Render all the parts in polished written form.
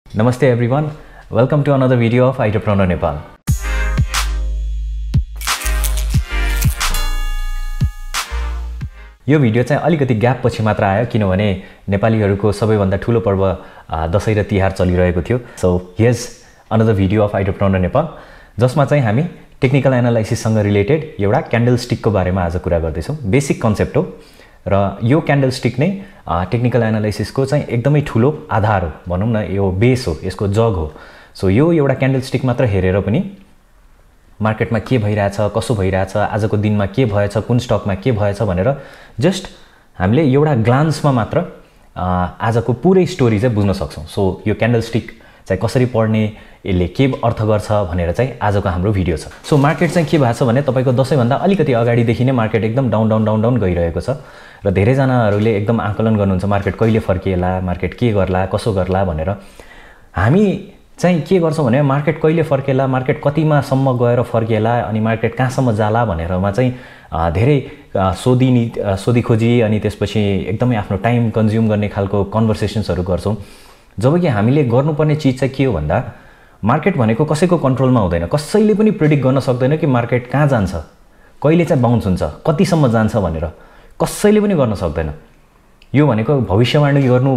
Namaste everyone, welcome to another video of Ideapreneur Nepal. यो video चाहिँ अलिकति gap पछि मात्र आयो किनभने नेपालीहरुको सबैभन्दा ठूलो पर्व दशैं र तिहार चलिरहेको थियो. So here's another video of Ideapreneur Nepal जसमा चाहिँ हामी टेक्निकल एनालाइसिस सँग रिलेटेड एउटा क्यान्डलस्टिक को बारेमा आज कुरा गर्दै छौं. बेसिक कन्सेप्ट हो र यो क्यान्डलस्टिक नै टेक्निकल एनालाइसिस को चाहिँ एकदमै ठूलो आधार हो भनौं न, यो बेस हो, यसको जग हो. सो यो एउटा क्यान्डलस्टिक मात्र हेरेर पनि मार्केटमा के भइराछ, कसो भइराछ, आजको दिनमा के भएछ, कुन स्टकमा के भएछ भनेर जस्ट हामीले एउटा ग्लान्समा मात्र आजको पुरै स्टोरी चाहिँ बुझ्न सक्छौं. सो यो क्यान्डलस्टिक चाहिँ कसरी पढ्ने, यसले के अर्थ गर्छ भनेर चाहिँ आजको हाम्रो भिडियो छ. सो मार्केट चाहिँ के भएको छ भने तपाईको दशैं भन्दा अलिकति अगाडि देखि नै मार्केट एकदम डाउन गइरहेको छ र धेरै जनाहरुले एकदम आकलन गर्नुहुन्छ मार्केट कहिले फर्किएला, मार्केट के गर्ला, कसो गर्ला भनेर. हामी चाहिँ के गर्छौं भने मार्केट कहिले फर्केला, मार्केट कतिमा सम्म गएर फर्केला अनि मार्केट कहाँसम्म जाला भनेरमा चाहिँ धेरै सोधी खोजी अनि त्यसपछि एकदमै आफ्नो टाइम कन्ज्युम गर्ने खालको कन्भर्सेसन्सहरु गर्छौं. जबकि हामीले गर्नुपर्ने चीज चाहिँ के हो भन्दा मार्केट भनेको कसैको कन्ट्रोलमा हुँदैन. कसैले पनि प्रेडिक्ट गर्न सक्दैन कि मार्केट कहाँ जान्छ, कहिले चाहिँ बाउन्स हुन्छ, कतिसम्म जान्छ भनेर कसैले पनि गर्न सक्दैन. यो भनेको भविष्यवाणी गर्नु,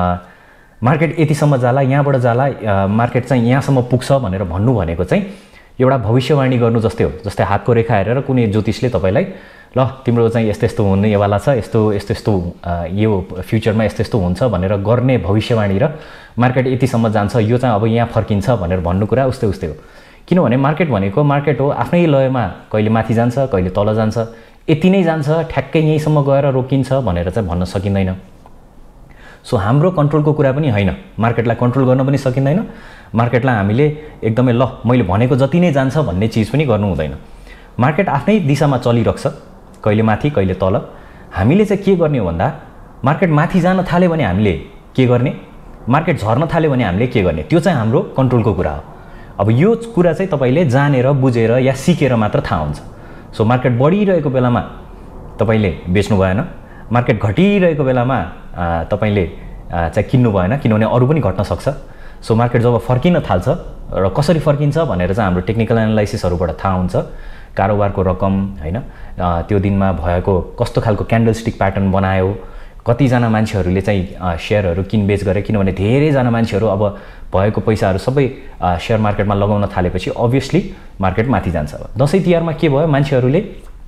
मार्केट यतिसम्म जाला, यहाँबाट जाला, मार्केट चाहिँ यहाँसम्म पुग्छ भनेर भन्नु भनेको चाहिँ एउटा भविष्यवाणी गर्नु जस्तै हो. जस्तै हातको रेखा हेरेर कुनै ज्योतिषले तपाईलाई ल तिम्रो चाहिँ यस्तो हुनेवाला छ, यस्तो यो फ्युचरमा यस्तो हुन्छ भनेर गर्ने भविष्यवाणी र मार्केट यतिसम्म जान्छ, यो चाहिँ अब यहाँ फर्किन्छ भनेर भन्नु कुरा उस्तै हो. किनभने मार्केट भनेको मार्केट हो, आफ्नै लयमा कहिले माथि जान्छ, कहिले तल जान्छ, यति नै जान्छ, ठ्याक्कै यहीसम्म गएर रोकिन्छ भनेर चाहिँ भन्न सकिँदैन. सो हाम्रो कन्ट्रोलको कुरा पनि हैन, मार्केटलाई कन्ट्रोल गर्न पनि सकिँदैन. मार्केटलाई हामीले एकदमै ल मैले भनेको जति नै जान्छ भन्ने चीज पनि गर्नु हुँदैन. मार्केट आफ्नै दिशामा चलिरहन्छ, कहिले माथि कहिले तल. हामीले चाहिँ के गर्ने हो भन्दा मार्केट माथि जान थाल्यो भने हामीले के गर्ने, मार्केट झर्न थाल्यो भने हामीले के गर्ने, त्यो चाहिँ हाम्रो कन्ट्रोलको कुरा हो. अब यो कुरा चाहिँ तपाईले जानेर बुझेर या सिकेर मात्र थाहा हुन्छ. सो मार्केट बढिरहेको बेलामा तपाईले बेच्नु भएन, मार्केट घटिरहेको बेलामा तपाईले चाहिँ किन्नु भएन किनभने अरु पनि घट्न सक्छ. सो मार्केट जब फर्किन थाल्छ र कसरी फर्किन्छ भनेर चाहिँ हाम्रो टेक्निकल एनालाइसिसहरुबाट थाहा हुन्छ. कारोबारको रकम हैन, त्यो दिनमा भएको कस्तो खालको क्यान्डलस्टिक प्याटर्न बनायो, कति जना मान्छेहरुले चाहिँ शेयरहरु किनबेच गरे किनभने धेरै जना मान्छेहरु अब भएको पैसाहरु सबै शेयर मार्केटमा लगाउन थालेपछि obviously मार्केट माथि जान्छ. दशैं तिहारमा के भयो, मान्छेहरुले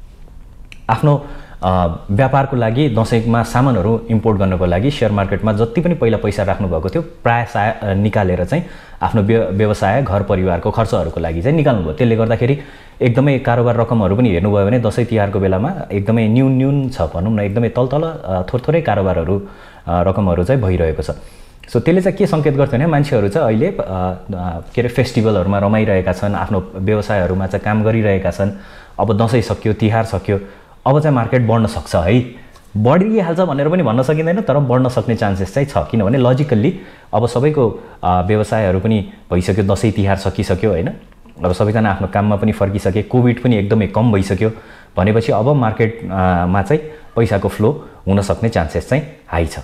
आफ्नो व्यापारको लागि दशैंमा सामानहरु इम्पोर्ट गर्नको लागि शेयर मार्केटमा जति पनि पहिला पैसा राख्नु भएको थियो प्राय निकालेर चाहिँ आफ्नो व्यवसाय, घर परिवारको खर्चहरुको लागि चाहिँ निकाल्नु भयो. त्यसले गर्दाखेरि एकदमै कारोबार रकमहरु पनि हेर्नुभयो भने दशैं तिहारको बेलामा एकदमै न्यून छ भनौं न, एकदमै तलतल थोरै कारोबारहरु रकमहरु चाहिँ भइरहेको छ. सो त्यसले चाहिँ के संकेत गर्छ भने मान्छेहरु चाहिँ अहिले के रे फेस्टिभलहरुमा रमाइरहेका छन्, आफ्नो व्यवसायहरुमा चाहिँ काम गरिरहेका छन्. अब दशैं सक्यो, तिहार सक्यो, अब चाहिँ मार्केट बढ्न सक्छ है, बढिहाल्छ भनेर पनि भन्न सकिँदैन तर बढ्न सक्ने चान्सेस चाहिँ छ. किनभने लजिकल्ली अब सबैको व्यवसायहरु पनि भइसक्यो, दशैं तिहार सकिसक्यो हैन, अब सबैजना आफ्नो काममा पनि फर्किसके, कोभिड पनि एकदमै कम भइसक्यो भनेपछि अब मार्केटमा चाहिँ पैसाको फ्लो हुन सक्ने चान्सेस चाहिँ हाई छ.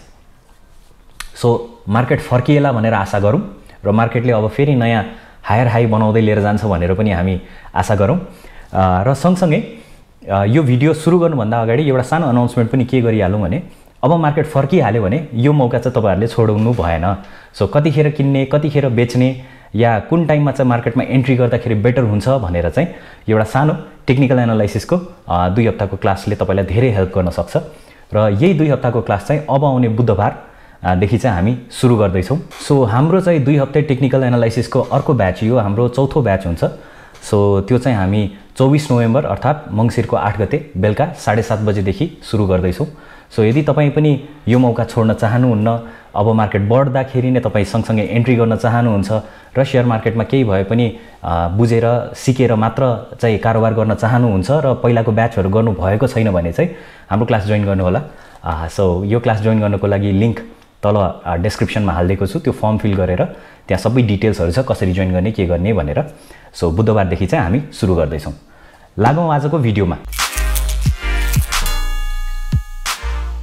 सो मार्केट फर्किएला भनेर आशा गरौँ र मार्केटले अब फेरि नयाँ हायर हाई बनाउँदै लिएर जान्छ भनेर पनि हामी आशा गरौँ. र सँगसँगै यो भिडियो सुरु गर्नुभन्दा अगाडि एउटा सानो अनाउन्समेन्ट पनि के गरिहालौँ भने अब मार्केट फर्किहाल्यो भने यो मौका चाहिँ तपाईहरुले छोड्नु भएन. सो कतिखेर किन्ने, कतिखेर बेच्ने या कुन टाइममा चाहिँ मार्केटमा एन्ट्री गर्दाखेरि बेटर हुन्छ भनेर चाहिँ एउटा सानो टेक्निकल एनालाइसिसको 2 हप्ताको क्लासले तपाईलाई धेरै हेल्प गर्न सक्छ. र यही 2 हप्ताको क्लास चाहिँ अब आउने बुधबार देखि चाहिँ हामी सुरु गर्दै छौं. सो हाम्रो चाहिँ 2 हप्ते टेक्निकल एनालाइसिसको अर्को ब्याच यो हाम्रो चौथो ब्याच हुन्छ. सो त्यो चाहिँ हामी 24 नोभेम्बर अर्थात मंसिरको 8 गते बेलुका 7:30 बजेदेखि सुरु गर्दै छौं. सो यदि तपाई पनि यो मौका छोड्न चाहनुहुन्न, अब मार्केट बढ्दाखेरि नै तपाई सँगसँगै एन्ट्री गर्न चाहनुहुन्छ र शेयर मार्केटमा केही भए पनि बुझेर सिकेर मात्र चाहिँ कारोबार गर्न चाहनुहुन्छ र पहिलाको ब्याचहरु गर्नु भएको छैन भने चाहिँ हाम्रो क्लास जोइन गर्नु होला. सो यो क्लास जोइन गर्नको लागि लिंक तल डेस्क्रिप्सनमा हाल्दिएको छु, त्यो फर्म फिल गरेर त्यहाँ सबै डिटेल्सहरु छ कसरी जोइन गर्ने के गर्ने भनेर. सो बुधबार देखि चाहिँ हामी सुरु गर्दै छौं. लागौं आजको भिडियोमा.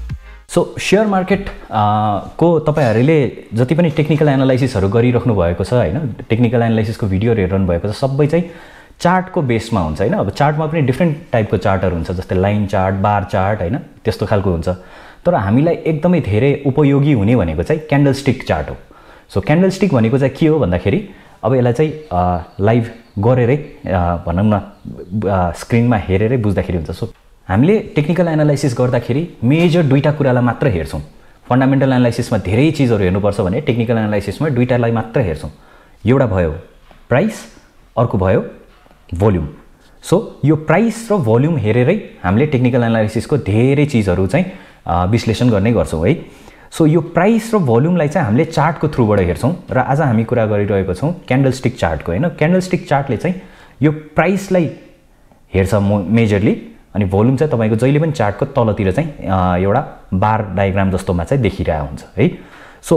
सो शेयर मार्केट को तपाईहरुले जति पनि टेक्निकल एनालाइसिसहरु गरिराख्नु भएको छ हैन, टेक्निकल एनालाइसिसको भिडियोहरु हेरिरहनु भएको छ, सबै चाहिँ चार्टको बेसमा हुन्छ हैन। अब चार्टमा पनि डिफ्रेन्ट टाइपको चार्टहरु हुन्छ, जस्तै लाइन चार्ट, बार चार्ट हैन, त्यस्तो खालको हुन्छ। तर हामीलाई एकदमै धेरै उपयोगी हुने भनेको चाहिँ क्यान्डलस्टिक चार्ट हो। सो क्यान्डलस्टिक भनेको चाहिँ के हो भन्दाखेरि अब यसलाई चाहिँ लाइभ गरेरै भनौं न स्क्रिनमा हेरेरै बुझ्दाखेरि हुन्छ। सो हामीले टेक्निकल एनालाइसिस गर्दाखेरि मेजर दुईटा कुरालाई मात्र हेर्छौं। फन्डामेन्टल एनालाइसिसमा धेरै चीजहरु हेर्नुपर्छ भने टेक्निकल एनालाइसिसमा दुईटालाई मात्र हेर्छौं। एउटा भयो प्राइस, अर्को भयो भोल्युम। सो यो प्राइस र भोल्युम हेरेरै हामीले टेक्निकल एनालाइसिसको धेरै चीजहरु चाहिँ विश्लेषण गर्ने गर्छौं है। सो यो प्राइस र भोल्युमलाई चाहिँ हामीले चार्टको थ्रुबाट हेर्छौं र आज हामी कुरा गरिरहेको छौं क्यान्डलस्टिक चार्टको हैन। क्यान्डलस्टिक चार्टले चाहिँ यो प्राइसलाई हेर्छ मेजरली, अनि भोल्युम चाहिँ तपाईको जहिले पनि चार्टको तलतिर चाहिँ एउटा बार डायग्राम जस्तोमा चाहिँ देखिरहेको हुन्छ है। सो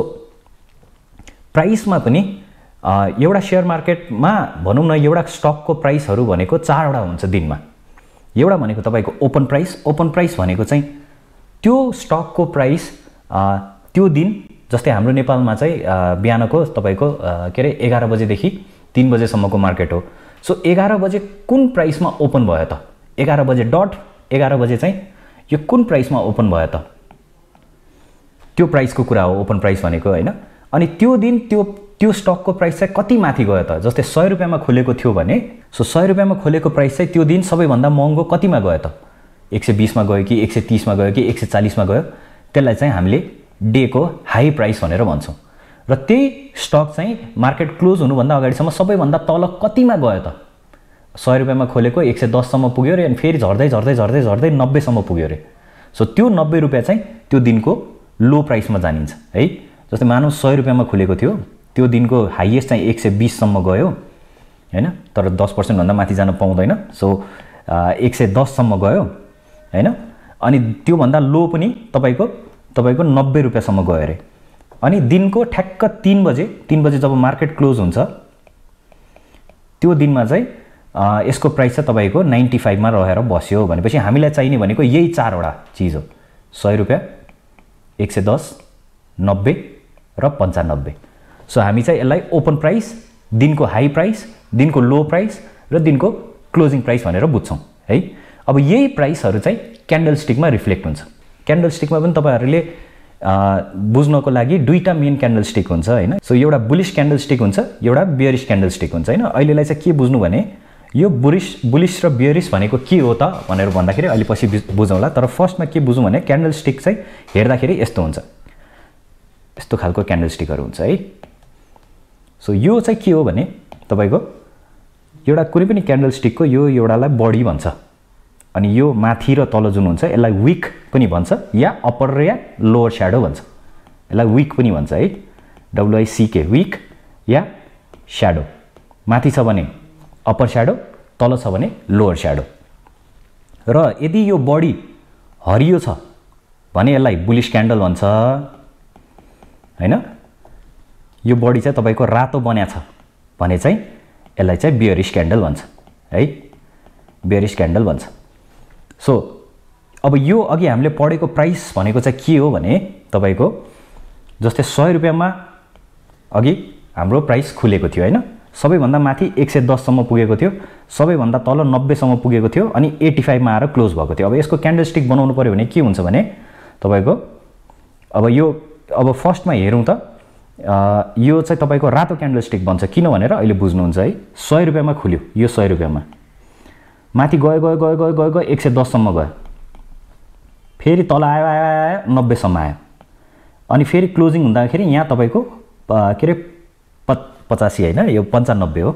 प्राइसमा पनि एउटा शेयर मार्केटमा भनौं न एउटा स्टकको प्राइसहरु भनेको चारवटा हुन्छ दिनमा। एउटा भनेको तपाईको ओपन प्राइस। ओपन प्राइस भनेको चाहिँ त्यो स्टकको प्राइस त्यो दिन, जस्तै हाम्रो नेपालमा चाहिँ बिहानको तपाईको के रे 11 बजेदेखि 3 बजेसम्मको मार्केट हो। सो 11 बजे कुन प्राइसमा ओपन भयो त, 11 बजे डट 11 बजे चाहिँ यो कुन प्राइसमा ओपन भयो त, त्यो प्राइसको कुरा हो ओपन प्राइस भनेको हैन। अनि त्यो दिन त्यो स्टकको प्राइस चाहिँ कति माथि गयो त, जस्तै 100 रुपैयाँमा खोलेको थियो भने सो 100 रुपैयाँमा खोलेको प्राइस चाहिँ त्यो दिन सबैभन्दा महँगो कतिमा गयो त, 120 मा गयो कि 130 मा गयो कि 140 मा गयो, त्यसलाई चाहिँ हामीले डे को हाई प्राइस भनेर भन्छौं। र त्यही स्टक चाहिँ मार्केट क्लोज हुनुभन्दा अगाडिसम्म सबैभन्दा तल कतिमा गयो त, 100 रुपैयाँमा खोलेको 110 सम्म पुग्यो रे, अनि फेरि झर्दै झर्दै झर्दै झर्दै 90 सम्म पुग्यो रे। सो त्यो 90 रुपैयाँ चाहिँ त्यो दिनको लो प्राइसमा जानिन्छ है। जस्तै मानौ 100 रुपैयाँमा खुलेको थियो, त्यो दिनको हाईएस्ट चाहिँ 120 सम्म गयो हैन, तर 10% भन्दा माथि जान पाउँदैन। सो 110 सम्म गयो हैन, अनि त्यो भन्दा लो पनि तपाईको 90 रुपैयाँसम्म गयो रे। अनि दिनको ठ्याक्क 3 बजे जब मार्केट क्लोज हुन्छ त्यो दिनमा चाहिँ यसको प्राइस चाहिँ तपाईको 95 मा रहेर बस्यो भनेपछि हामीलाई चाहिने भनेको यही चारवटा चीज हो, 100 रुपैयाँ, 110, 90 र 95। सो हामी चाहिँ यसलाई ओपन प्राइस, दिनको हाई प्राइस, दिनको लो प्राइस र दिनको क्लोजिङ प्राइस भनेर बुझ्छौं है। अब यही प्राइसहरु चाहिँ क्यान्डलस्टिकमा रिफ्लेक्ट हुन्छ। क्यान्डलस्टिकमा पनि तपाईहरुले बुझ्नको लागि दुईटा मेन क्यान्डलस्टिक हुन्छ हैन। सो एउटा बुलिश क्यान्डलस्टिक हुन्छ, एउटा बियरिश क्यान्डलस्टिक हुन्छ हैन। अहिलेलाई चाहिँ के बुझ्नु भने यो बुलिश र बियरिश भनेको के हो त भनेर भन्दाखेरि अहिले पछि बुझौँला। तर फर्स्टमा के बुझौँ भने क्यान्डलस्टिक चाहिँ हेर्दाखेरि यस्तो हुन्छ, यस्तो खालको क्यान्डलस्टिकहरु हुन्छ है। सो यो चाहिँ के हो भने तपाईको एउटा कुनै पनि क्यान्डलस्टिकको यो एउटालाई बडी भन्छ, अनि यो माथि र तल जुन हुन्छ यसलाई विक पनि भन्छ, या अप्पर र या लोअर श्याडो भन्छ। यसलाई विक पनि भन्छ है, WICK, विक या श्याडो। माथि छ भने अप्पर श्याडो, तल छ भने लोअर श्याडो। र यदि यो बडी हरियो छ भने यसलाई बुलिश क्यान्डल भन्छ हैन। यो बडी चाहिँ तपाईको रातो बन्या छ भने चाहिँ यसलाई चाहिँ बियरिश क्यान्डल भन्छ है, बियरिश क्यान्डल भन्छ। सो अब यो अघि हामीले पढेको प्राइस भनेको चाहिँ के हो भने तपाईको जस्तै 100 रुपैयाँमा अघि हाम्रो प्राइस खुलेको थियो हैन, सबैभन्दा माथि 110 सम्म पुगेको थियो, सबैभन्दा तल 90 सम्म पुगेको थियो, अनि 85 मा आएर क्लोज भएको थियो। अब यसको क्यान्डलस्टिक बनाउनु पर्यो भने के हुन्छ भने तपाईको अब फर्स्टमा हेरौँ त यो चाहिँ तपाईको रातो क्यान्डलस्टिक बन्छ। किन भनेर अहिले बुझ्नुहुन्छ है। 100 रुपैयाँमा खुल्यो, यो 100 रुपैयाँमा माथि गयो 110 सम्म गयो, फेरि तल आयो 90 सम्म आयो, अनि फेरि क्लोजिङ हुँदाखेरि यहाँ तपाईको के रे 85 हैन, यो 95 हो।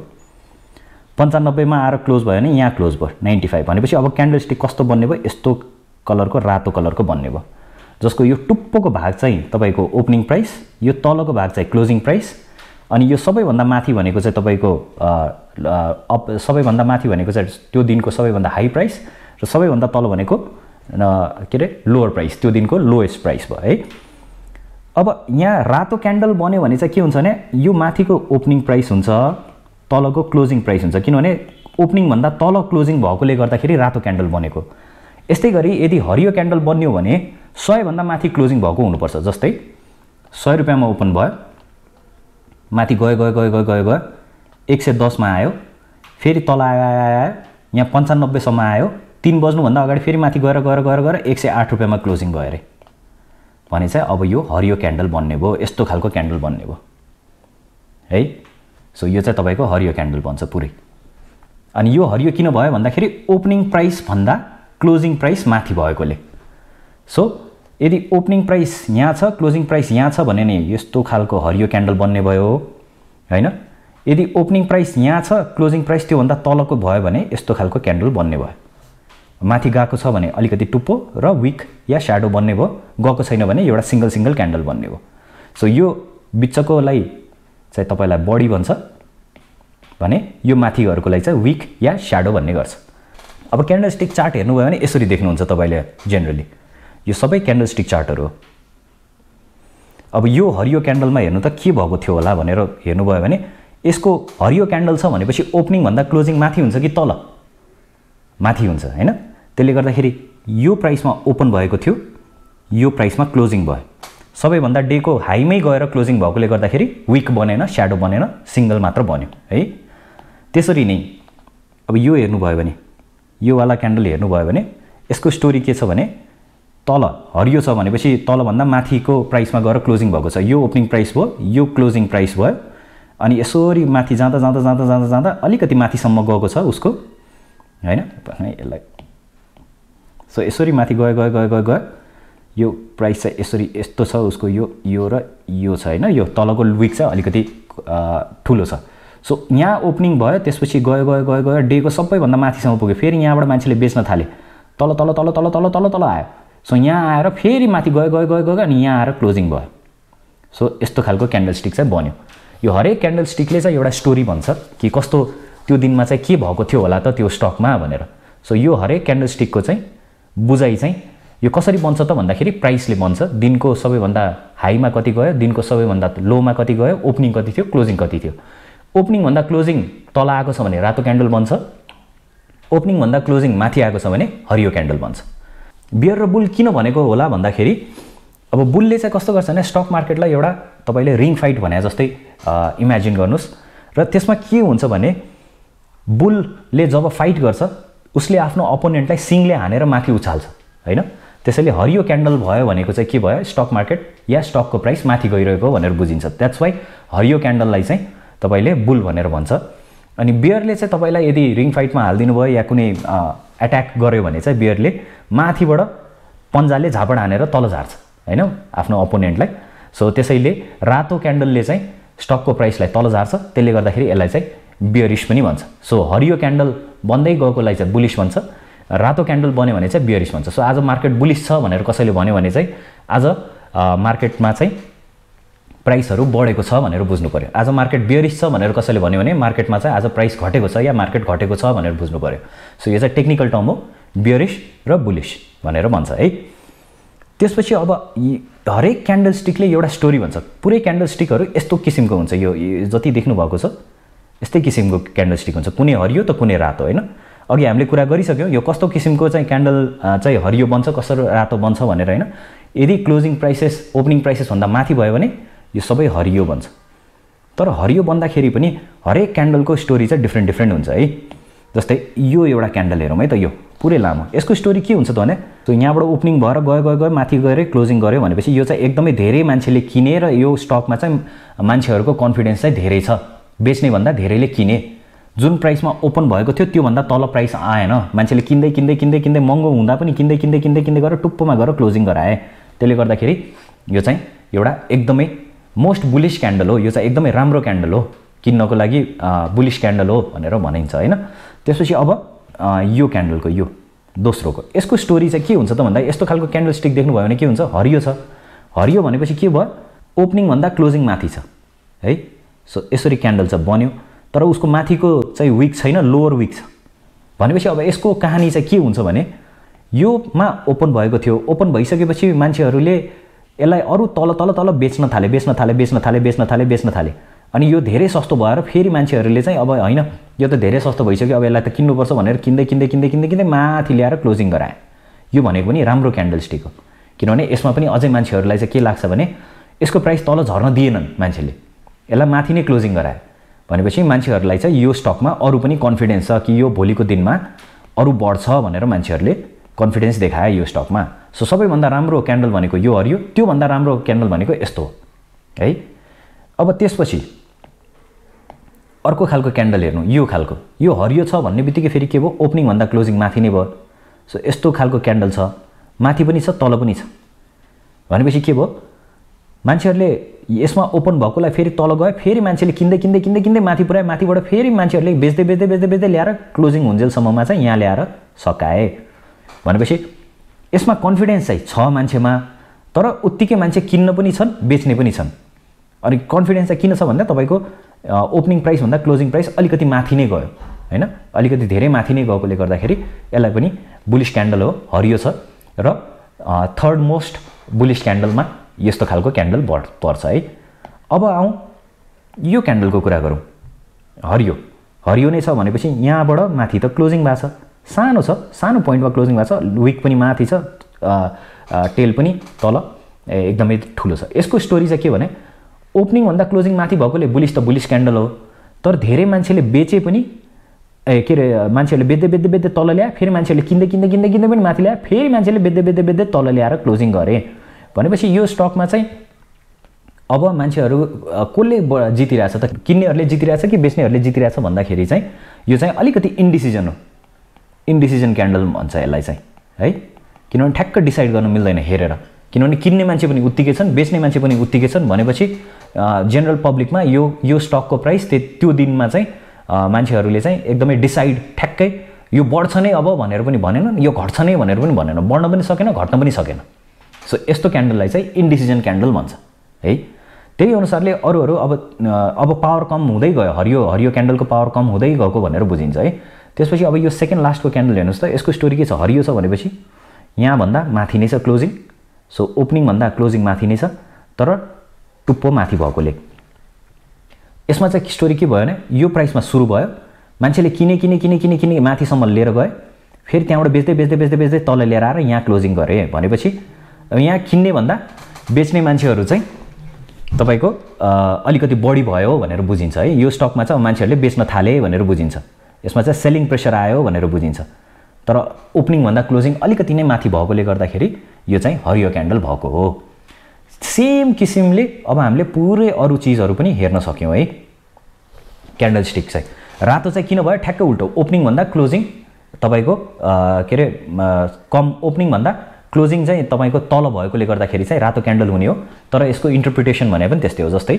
95 मा आएर क्लोज भयो भने यहाँ क्लोज भयो 95 भनेपछि अब क्यान्डलस्टिक कस्तो बन्ने भयो, यस्तो कलरको रातो कलरको बन्ने भयो, जसको यो टुप्पोको भाग चाहिँ तपाईको ओपनिङ प्राइस, यो तलको भाग चाहिँ क्लोजिङ प्राइस, अनि यो सबैभन्दा माथि भनेको चाहिँ तपाईको सबैभन्दा माथि भनेको चाहिँ त्यो दिनको सबैभन्दा हाई प्राइस, र सबैभन्दा तल भनेको के रे लोअर प्राइस, त्यो दिनको लोएस्ट प्राइस भयो है। अब यहाँ रातो क्यान्डल बन्यो भने चाहिँ के हुन्छ भने यो माथिको ओपनिङ प्राइस हुन्छ, तलको क्लोजिङ प्राइस हुन्छ, किनभने ओपनिङ भन्दा तल क्लोजिङ भएकोले गर्दाखेरि रातो क्यान्डल बनेको। यस्तै गरी यदि हरियो क्यान्डल बन्यो भने 100 भन्दा माथि क्लोजिङ भएको हुनुपर्छ। जस्तै 100 रुपैयाँमा ओपन भयो, माथि गयो गयो गयो गयो गयो गयो 110 मा आयो, फेरि तल आयो आयो आयो यहाँ 95 सम्म आयो, 3 बज्नुभन्दा अगाडि फेरि माथि गएर गएर गएर गएर 108 रुपैयाँमा क्लोजिङ भयो अरे। भने चाहिँ अब यो हरियो क्यान्डल बन्ने भयो, यस्तो खालको क्यान्डल बन्ने भयो है। सो यो चाहिँ तपाईको हरियो क्यान्डल बन्छ पुरै। अनि यो हरियो किन भयो भन्दाखेरि ओपनिङ प्राइस भन्दा क्लोजिङ प्राइस माथि भएकोले। सो यदि ओपनिङ प्राइस यहाँ छ, क्लोजिङ प्राइस यहाँ छ भने नि यस्तो खालको हरियो क्यान्डल बन्ने भयो हैन। यदि ओपनिङ प्राइस यहाँ छ, क्लोजिङ प्राइस त्यो भन्दा तलको भयो भने यस्तो खालको क्यान्डल बन्ने भयो। माथि गएको छ भने अलिकति टुप्पो र विक या स्याडो बन्ने भयो, गएको छैन भने एउटा सिंगल क्यान्डल बन्ने भयो। सो यो बिचकोलाई चाहिँ तपाईलाई बडी भन्छ भने यो माथिहरुको लागि चाहिँ विक या स्याडो भन्ने गर्छ। अब क्यान्डलस्टिक चार्ट हेर्नुभयो भने यसरी देख्नुहुन्छ तपाईले जनरली। यो सबै क्यान्डलस्टिक चार्टहरु हो। अब यो हरियो क्यान्डलमा हेर्नु त के भएको थियो होला भनेर हेर्नुभयो भने यसको हरियो क्यान्डल छ भनेपछि ओपनिङ भन्दा क्लोजिङ माथि हुन्छ कि तल? माथि हुन्छ हैन। त्यसले गर्दाखेरि यो प्राइसमा ओपन भएको थियो, यो प्राइसमा क्लोजिङ भयो। सबैभन्दा डे को हाईमै गएर क्लोजिङ भएकोले गर्दाखेरि विक बनेन, स्याडो बनेन, सिंगल मात्र बन्यो है। त्यसरी नै अब यो हेर्नुभयो भने यो वाला क्यान्डल हेर्नुभयो भने यसको स्टोरी के छ भने तल हरियो छ भनेपछि तल भन्दा माथिको प्राइसमा गएर क्लोजिङ भएको छ। यो ओपनिङ प्राइस भयो, यो क्लोजिङ प्राइस भयो। अनि यसरी माथि जाँदा जाँदा जाँदा जाँदा जाँदा अलिकति माथिसम्म गएको छ उसको हैन। यसलाई सो यसरी माथि गयो गयो गयो गयो गयो यो प्राइस चाहिँ यसरी यस्तो छ उसको, यो र यो छ हैन। यो तलको विक चाहिँ अलिकति ठुलो छ। सो यहाँ ओपनिङ भयो, त्यसपछि गयो गयो गयो गयो डे को सबैभन्दा माथिसम्म पुग्यो। फेरि यहाँबाट मान्छेले बेच्न थाले, तल तल तल तल तल तल तल आयो। सो यहाँ आएर फेरि माथि गयो गयो गयो गयो अनि यहाँ आएर क्लोजिङ भयो। सो यस्तो खालको क्यान्डलस्टिक चाहिँ बन्यो। यो हरेक क्यान्डलस्टिकले चाहिँ एउटा स्टोरी भन्छ कि कस्तो त्यो दिनमा चाहिँ के भएको थियो होला त त्यो स्टकमा भनेर। सो यो हरेक क्यान्डलस्टिकको चाहिँ बुझाइ चाहिँ यो कसरी बन्छ त भन्दाखेरि प्राइसले बन्छ। दिनको सबैभन्दा हाईमा कति गयो, दिनको सबैभन्दा लोमा कति गयो, ओपनिङ कति थियो, क्लोजिङ कति थियो। ओपनिङ भन्दा क्लोजिङ तल आएको छ भने रातो क्यान्डल बन्छ, ओपनिङ भन्दा क्लोजिङ माथि आएको छ भने हरियो क्यान्डल बन्छ। बियर र बुल किन भनेको होला भन्दाखेरि अब बुलले चाहिँ कस्तो गर्छ भने स्टक मार्केटलाई एउटा तपाईले रिङ फाइट भने जस्तै इमेजिन गर्नुस्। र त्यसमा के हुन्छ भने बुलले जब फाइट गर्छ उसले आफ्नो अपोनेन्टलाई सिङले हानेर माथि उछाल्छ हैन। त्यसैले हरियो क्यान्डल भयो भनेको चाहिँ के भयो, स्टक मार्केट या स्टकको प्राइस माथि गइरहेको भनेर बुझिन्छ। द्याट्स वाइ हरियो क्यान्डललाई चाहिँ तपाईले बुल भनेर भन्छ। अनि बियरले चाहिँ तपाईलाई यदि रिङ फाइटमा हाल्दिनु भयो या कुनै अट्याक गर्यो भने चाहिँ बियरले माथिबाट पन्जाले झापड हानेर तल झार्छ हैन आफ्नो अपोनेन्टलाई। सो त्यसैले रातो क्यान्डलले चाहिँ स्टकको प्राइसलाई तल झार्छ, त्यसले गर्दाखेरि यसलाई चाहिँ बियरिश पनि भन्छ। सो हरियो क्यान्डल बन्दै गएकोलाई चाहिँ बुलिश भन्छ, रातो क्यान्डल बन्यो भने चाहिँ बियरिश भन्छ। सो आज मार्केट बुलिश छ भनेर कसैले भन्यो भने चाहिँ आज मार्केटमा चाहिँ प्राइसहरु बढेको छ भनेर बुझ्नु पर्यो। आज मार्केट बियरिश छ भनेर कसैले भन्यो भने मार्केटमा चाहिँ आज प्राइस घटेको छ या मार्केट घटेको छ भनेर बुझ्नु पर्यो। सो यो चाहिँ टेक्निकल टर्म हो, बियरिश र बुलिश भनेर भन्छ है। त्यसपछि अब हरेक क्यान्डलस्टिकले एउटा स्टोरी भन्छ। पुरै क्यान्डलस्टिकहरु यस्तो किसिमको हुन्छ। यो जति देख्नु भएको छ यस्तै किसिमको क्यान्डलस्टिक हुन्छ, कुनै हरियो त कुनै रातो हैन। अघि हामीले कुरा गरिसक्यौं यो कस्तो किसिमको चाहिँ क्यान्डल चाहिँ हरियो बन्छ, कसरी रातो बन्छ भनेर हैन। यदि क्लोजिङ प्राइसेस ओपनिङ प्राइसेस भन्दा माथि भयो भने यो सबै हरियो बन्छ। तर हरियो बन्दाखेरि पनि हरेक क्यान्डलको स्टोरी चाहिँ डिफ्रेन्ट हुन्छ है। जस्तै यो एउटा क्यान्डल हेरौँ है त, यो पुरै लामो। यसको स्टोरी के हुन्छ त भने सो यहाँबाट ओपनिङ भएर गयो गयो गयो माथि गएर क्लोजिङ गर्यो भनेपछि यो चाहिँ एकदमै धेरै मान्छेले किने र यो स्टकमा चाहिँ मान्छेहरुको कन्फिडेन्स चाहिँ धेरै छ, बेच्ने भन्दा धेरैले किने। जुन प्राइसमा ओपन भएको थियो त्यो भन्दा तल प्राइस आएन, मान्छेले किन्दै किन्दै किन्दै किन्दै महँगो हुँदा पनि किन्दै किन्दै किन्दै किन्दै गरेर टुप्पोमा गएर क्लोजिङ गराए। त्यसले गर्दाखेरि यो चाहिँ एउटा एकदमै मोस्ट बुलिश क्यान्डल हो। यो चाहिँ एकदमै राम्रो क्यान्डल हो, किन्नको लागि बुलिश क्यान्डल हो भनेर भनिन्छ हैन। त्यसपछि अब यो क्यान्डलको यो दोस्रोको यसको स्टोरी चाहिँ के हुन्छ त भन्दा यस्तो खालको क्यान्डलस्टिक देख्नुभयो भने के हुन्छ, हरियो छ। हरियो भनेपछि के भयो, ओपनिङ भन्दा क्लोजिङ माथि छ है। सो यसरी क्यान्डल चाहिँ बन्यो, तर उसको माथिको चाहिँ विक छैन, लोअर विक छ भनेपछि अब यसको कहानी चाहिँ के हुन्छ भने योमा ओपन भएको थियो, ओपन भइसकेपछि मान्छेहरूले यसलाई अरु तल तल तल बेच्न थाले अनि यो धेरै सस्तो भएर फेरि मान्छेहरूले चाहिँ अब हैन यो त धेरै सस्तो भइसक्यो अब यसलाई त किन्नुपर्छ भनेर किन्दै किन्दै किन्दै किन्दै किन्दै माथि ल्याएर क्लोजिङ गराए। यो भनेको पनि राम्रो क्यान्डलस्टिक हो। किनभने यसमा पनि अझै मान्छेहरूलाई चाहिँ के लाग्छ भने यसको प्राइस तल झर्न दिएनन् मान्छेले, यसलाई माथि नै क्लोजिङ गराए भनेपछि मान्छेहरूलाई चाहिँ यो स्टकमा अरू पनि कन्फिडेन्स छ कि यो भोलिको दिनमा अरू बढ्छ भनेर मान्छेहरूले कन्फिडेन्स देखाए यो स्टकमा। सो सबैभन्दा राम्रो क्यान्डल भनेको यो हरियो, त्योभन्दा राम्रो क्यान्डल भनेको यस्तो हो है। अब त्यसपछि अर्को खालको क्यान्डल हेर्नु, यो खालको, यो हरियो छ भन्ने बित्तिकै फेरि के भयो, ओपनिङभन्दा क्लोजिङ माथि नै भयो। सो यस्तो खालको क्यान्डल छ, माथि पनि छ तल पनि छ भनेपछि के भयो, मान्छेहरूले यसमा ओपन भएकोलाई फेरि तल गयो, फेरि मान्छेले किन्दै किन्दै किन्दै किन्दै माथि पुऱ्याए, माथिबाट फेरि मान्छेहरूले बेच्दै बेच्दै बेच्दै बेच्दै ल्याएर क्लोजिङ हुन्जेलसम्ममा चाहिँ यहाँ ल्याएर सकाए भनेपछि यसमा कन्फिडेन्स चाहिँ छ मान्छेमा, तर उत्तिकै मान्छे किन्न पनि छन् बेच्ने पनि छन्। अनि कन्फिडेन्स चाहिँ किन छ भन्दा तपाईँको ओपनिङ प्राइस भन्दा क्लोजिङ प्राइस अलिकति माथि नै गयो हैन, अलिकति धेरै माथि नै गएकोले गर्दाखेरि यसलाई पनि बुलिश क्यान्डल हो, हरियो छ र थर्ड मोस्ट बुलिश क्यान्डलमा यस्तो खालको क्यान्डल पर्छ है। अब आउँ यो क्यान्डलको कुरा गरौँ, हरियो हरियो नै छ भनेपछि यहाँबाट माथि त क्लोजिङ भएको छ, सानो छ, सानो पोइन्टमा क्लोजिङ भएको छ, विक पनि माथि छ, टेल पनि तल एकदमै ठुलो छ। यसको स्टोरी चाहिँ के भने ओपनिङभन्दा क्लोजिङ माथि भएकोले बुलिस त बुलिस क्यान्डल हो, तर धेरै मान्छेले बेचे पनि के अरे मान्छेहरूले बेच्दै बेच्दै बेच्दै तल ल्याए, फेरि मान्छेहरूले किन्दै किन्दै किन्दै किन्दै पनि माथि ल्याए, फेरि मान्छेले बेच्दै बेच्दै बेच्दै तल ल्याएर क्लोजिङ गरे भनेपछि यो स्टकमा चाहिँ अब मान्छेहरू कसले जितिरहेछ त, किन्नेहरूले जितिरहेछ कि बेच्नेहरूले जितिरहेछ भन्दाखेरि चाहिँ यो चाहिँ अलिकति इन्डिसिजन हो, इन्डिसिजन क्यान्डल भन्छ यसलाई चाहिँ है। किनभने ठ्याक्क डिसाइड गर्नु मिल्दैन हेरेर, किनभने किन्ने मान्छे पनि उत्तिकै छन् बेच्ने मान्छे पनि उत्तिकै छन् भनेपछि जेनरल पब्लिकमा यो स्टकको प्राइस त्यो दिनमा चाहिँ मान्छेहरूले चाहिँ एकदमै डिसाइड ठ्याक्कै यो बढ्छ नै अब भनेर पनि भनेन, यो घट्छ नै भनेर पनि भनेन, बढ्न पनि सकेन घट्न पनि सकेन। सो यस्तो क्यान्डललाई चाहिँ इन्डिसिजन क्यान्डल भन्छ है। त्यही अनुसारले अरूहरू अब पावर कम हुँदै गयो, हरियो क्यान्डलको पावर कम हुँदै गएको भनेर बुझिन्छ है। त्यसपछि अब यो सेकेन्ड लास्टको क्यान्डल हेर्नुहोस् त, यसको स्टोरी के छ, हरियो छ भनेपछि यहाँभन्दा माथि नै छ क्लोजिङ, सो ओपनिङभन्दा क्लोजिङ माथि नै छ तर टुप्पो माथि भएकोले यसमा चाहिँ स्टोरी के भयो भने यो प्राइसमा सुरु भयो, मान्छेले किने किने किने किने किने माथिसम्म लिएर गए, फेरि त्यहाँबाट बेच्दै बेच्दै बेच्दै बेच्दै तल लिएर आएर यहाँ क्लोजिङ गरे भनेपछि यहाँ किन्ने भन्दा बेच्ने मान्छेहरू चाहिँ तपाईँको अलिकति बढी भयो भनेर बुझिन्छ है। यो स्टकमा चाहिँ मान्छेहरूले बेच्न थाले भनेर बुझिन्छ, यसमा चाहिँ सेलिङ प्रेसर आयो भनेर बुझिन्छ, तर ओपनिङभन्दा क्लोजिङ अलिकति नै माथि भएकोले गर्दाखेरि यो चाहिँ हरियो क्यान्डल भएको हो। सेम किसिमले अब हामीले पुरै अरू चिजहरू पनि हेर्न सक्यौँ है। क्यान्डल स्टिक चाहिँ रातो चाहिँ किन भयो, ठ्याक्कै उल्टो, ओपनिङभन्दा क्लोजिङ तपाईँको के अरे कम, ओपनिङभन्दा क्लोजिङ चाहिँ तपाईँको तल भएकोले गर्दाखेरि चाहिँ रातो क्यान्डल हुने हो, तर यसको इन्टरप्रिटेसन भने पनि त्यस्तै हो। जस्तै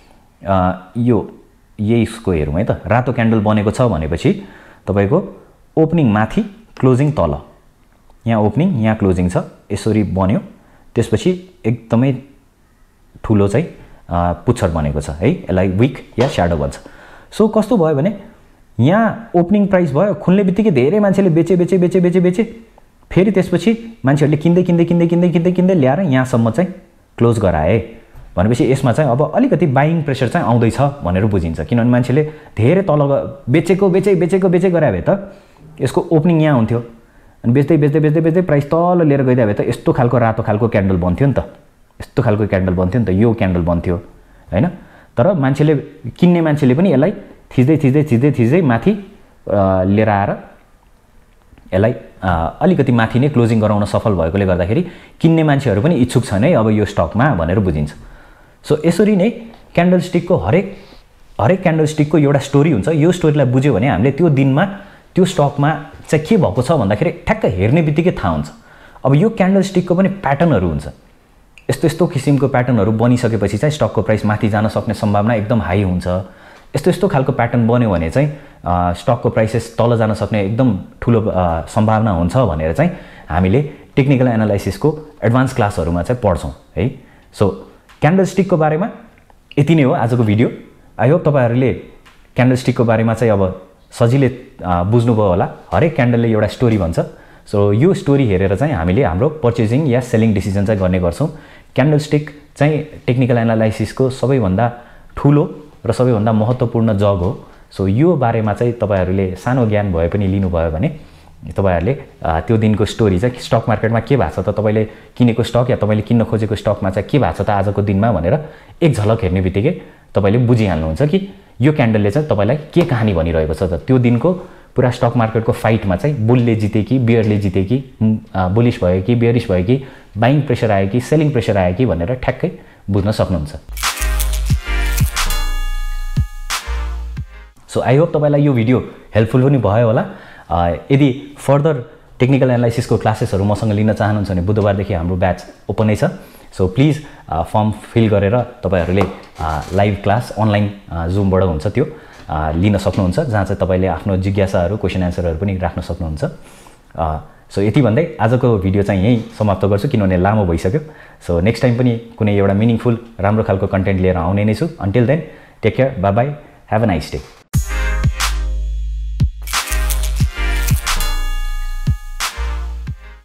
यसको हेरौँ है त, रातो क्यान्डल बनेको छ भनेपछि तपाईँको ओपनिङ माथि क्लोजिङ तल, यहाँ ओपनिङ यहाँ क्लोजिङ छ, यसरी बन्यो, त्यसपछि एकदमै ठुलो चाहिँ पुच्छर बनेको छ है, यसलाई विक या स्याडो भन्छ। सो कस्तो भयो भने यहाँ ओपनिङ प्राइस भयो, खुल्ने बित्तिकै धेरै मान्छेले बेचे बेचे बेचे बेचे बेचे, फेरि त्यसपछि मान्छेहरूले किन्दै किन्दै किन्दै किन्दै किन्दै किन्दै ल्याएर यहाँसम्म चाहिँ क्लोज गराए भनेपछि यसमा चाहिँ अब अलिकति बाइङ प्रेसर चाहिँ आउँदैछ भनेर बुझिन्छ। किनभने मान्छेले धेरै तल बेचेको बेचे बेचेको बेचे गराए भए त यसको ओपनिङ यहाँ हुन्थ्यो, अनि बेच्दै बेच्दै बेच्दै बेच्दै प्राइस तल लिएर गइदियो भए त यस्तो खालको रातो खालको क्यान्डल बन्थ्यो नि त, यस्तो खालको क्यान्डल बन्थ्यो नि त, यो क्यान्डल बन्थ्यो हैन। तर मान्छेले किन्ने मान्छेले पनि यसलाई थिच्दै थिच्दै थिच्दै थिच्दै माथि लिएर आएर यसलाई अलिकति माथि नै क्लोजिङ गराउन सफल भएकोले गर्दाखेरि किन्ने मान्छेहरू पनि इच्छुक छन् है अब यो स्टकमा भनेर बुझिन्छ। सो यसरी नै क्यान्डल स्टिकको हरेक क्यान्डल स्टिकको एउटा स्टोरी हुन्छ। यो स्टोरीलाई बुझ्यो भने हामीले त्यो दिनमा त्यो स्टकमा चाहिँ के भएको छ भन्दाखेरि ठ्याक्क हेर्ने बित्तिकै थाहा हुन्छ। अब यो क्यान्डल स्टिकको पनि प्याटर्नहरू हुन्छ, यस्तो यस्तो किसिमको प्याटर्नहरू बनिसकेपछि चाहिँ स्टकको प्राइस माथि जान सक्ने सम्भावना एकदम हाई हुन्छ। यस्तो यस्तो खालको प्याटर्न बन्यो भने चाहिँ स्टकको प्राइसेस तल जान सक्ने एकदम ठुलो सम्भावना हुन्छ भनेर चाहिँ हामीले टेक्निकल एनालाइसिसको एडभान्स क्लासहरूमा चाहिँ पढ्छौँ है। सो क्यान्डल स्टिकको बारेमा यति नै हो आजको भिडियो। आई होप तपाईँहरूले क्यान्डल स्टिकको बारेमा चाहिँ अब सजिलै बुझ्नुभयो होला। हरेक क्यान्डलले एउटा स्टोरी भन्छ। सो यो स्टोरी हेरेर चाहिँ हामीले हाम्रो पर्चेजिङ या सेलिङ डिसिजन चाहिँ गर्ने गर्छौँ। क्यान्डल स्टिक चाहिँ टेक्निकल एनालाइसिसको सबैभन्दा ठुलो र सबैभन्दा महत्त्वपूर्ण जग हो। सो यो बारेमा चाहिँ तपाईँहरूले सानो ज्ञान भए पनि लिनुभयो भने तपाईहरुले त्यो दिनको स्टोरी चाहिँ स्टक मार्केटमा के भएको छ त, तपाईले किनेको स्टक या तपाईले किन्न खोजेको स्टकमा चाहिँ के भएको छ त आजको दिनमा भनेर एक झलक हेर्ने बित्तिकै तपाईले बुझिहाल्नुहुन्छ कि यो क्यान्डलले चाहिँ तपाईलाई के कहानी भनिरहेको छ त। त्यो दिनको पुरा स्टक मार्केटको फाइटमा चाहिँ बुलले जिते कि बियरले जिते कि, बुलिश भयो कि बियरिश भयो कि, बाइङ प्रेसर आयो कि सेलिङ प्रेसर आयो कि भनेर ठ्याक्कै बुझ्न सक्नुहुन्छ। सो आई होप तपाईलाई यो भिडियो हेल्पफुल पनि भयो होला। यदि फर्दर टेक्निकल एनालाइसिसको क्लासेसहरु मसँग लिन चाहनुहुन्छ भने बुधबारदेखि हाम्रो ब्याच ओपनै छ। सो प्लिज फर्म फिल गरेर तपाईहरुले लाइभ क्लास अनलाइन जुमबाट हुन्छ त्यो लिन सक्नुहुन्छ, जहाँ चाहिँ तपाईले आफ्नो जिज्ञासाहरु क्वेशन एन्सरहरु पनि राख्न सक्नुहुन्छ। सो यति भन्दै आजको भिडियो चाहिँ यही समाप्त गर्छु किनभने लामो भइसक्यो। सो नेक्स्ट टाइम पनि कुनै एउटा मिनिङफुल राम्रो खालको कन्टेन्ट लिएर आउने नै छु। Until then take care, bye bye, have a nice day.